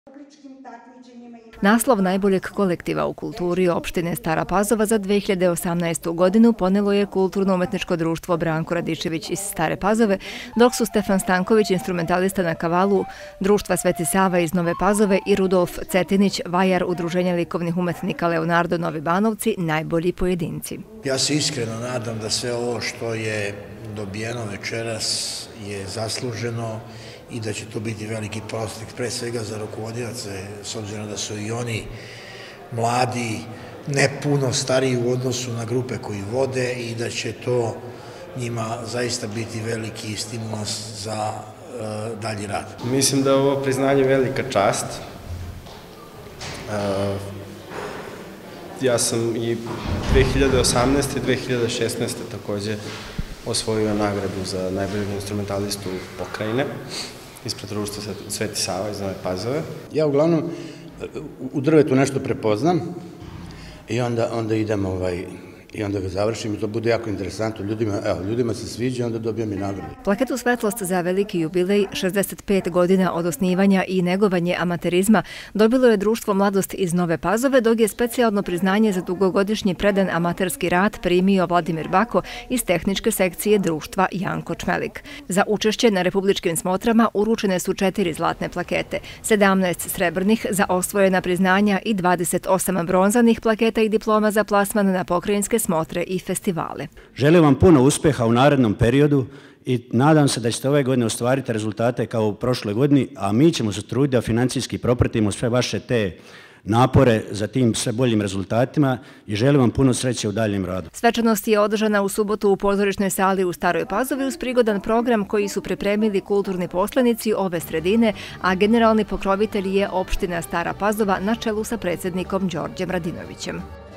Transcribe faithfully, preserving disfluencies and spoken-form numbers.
Naslov najboljeg kolektiva u kulturi opštine Stara Pazova za dve hiljade osamnaestu. godinu ponelo je Kulturno-umetničko društvo Branko Radičević iz Stare Pazove, dok su Stefan Stanković, instrumentalista na kavalu, Društva Sveti Sava iz Nove Pazove i Rudolf Cetinić, vajar Udruženja likovnih umetnika Leonardo Novi Banovci, najbolji pojedinci. Ja se iskreno nadam da sve ovo što je dobijeno večeras je zasluženo i da će to biti veliki prostek, pre svega za rukovodioce, s obzirom da su i oni mladi, ne puno stariji u odnosu na grupe koji vode i da će to njima zaista biti veliki stimulans za dalji rad. Mislim da je ovo priznanje velika čast. Ja sam i dve hiljade osamnaeste. i dve hiljade šesnaeste. takođe osvojio nagradu za najboljeg instrumentalistu pokrajine ispred Društva Sveti Sava iz Nove Pazove. Ja uglavnom u drvetu nešto prepoznam i onda, onda idem ovaj, i onda ga završim i to bude jako interesantno. Ljudima, evo, ljudima se sviđa, onda dobijam i nagradu. Plaketu Svetlost za veliki jubilej, šezdeset pet godina od osnivanja i negovanje amaterizma, dobilo je Društvo Mladost iz Nove Pazove, dok je specijalno priznanje za dugogodišnji predan amaterski rad primio Vladimir Bako iz tehničke sekcije društva Janko Čmelik. Za učešće na republičkim smotrama uručene su četiri zlatne plakete, sedamnaest srebrnih za osvojena priznanja i dvadeset osam bronzanih plaketa i diploma za plasman na pokrajinske smotre i festivale. Želim vam puno uspeha u narednom periodu i nadam se da ćete ove godine ostvariti rezultate kao u prošloj godini, a mi ćemo se truditi da financijski propratimo sve vaše te napore za tim sve boljim rezultatima i želim vam puno sreće u daljem radu. Svečanost je održana u subotu u pozorišnoj sali u Staroj Pazovi uz prigodan program koji su pripremili kulturni poslanici ove sredine, a generalni pokrovitelj je opština Stara Pazova na čelu sa predsjednikom Đorđem Radinovićem.